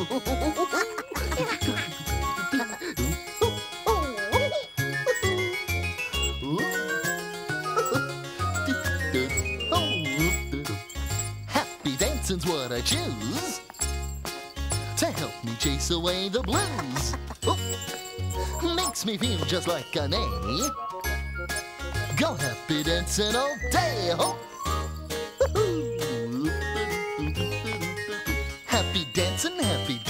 Happy dancing's what I choose to help me chase away the blues. Makes me feel just like an A. Go happy dancing all day. Happy dancing, happy